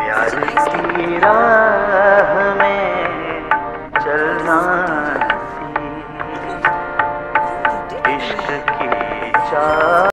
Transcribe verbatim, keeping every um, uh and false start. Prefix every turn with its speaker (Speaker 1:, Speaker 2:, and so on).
Speaker 1: प्यार की राह में चलना सी, इश्क की चाह